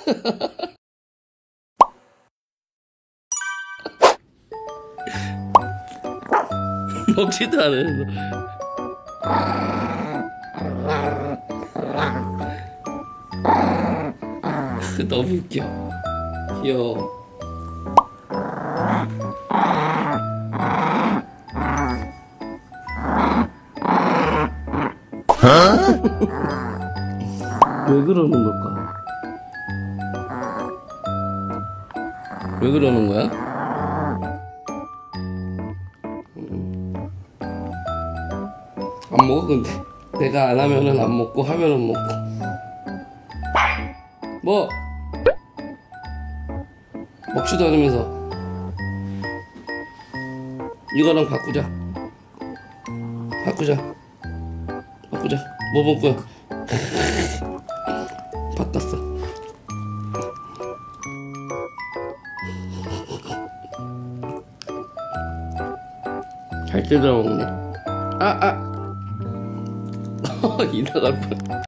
먹지도 않아요. 너무 웃겨. 귀여워. 왜 그러는 걸까? 왜 그러는 거야? 안 먹어. 근데 내가 안 하면은 안 먹고 하면은 먹고. 뭐 먹지도 않으면서. 이거랑 바꾸자. 뭐 먹을 거야? 바꿨어. 잘 뜯어 먹네. 이 나갈 뻔.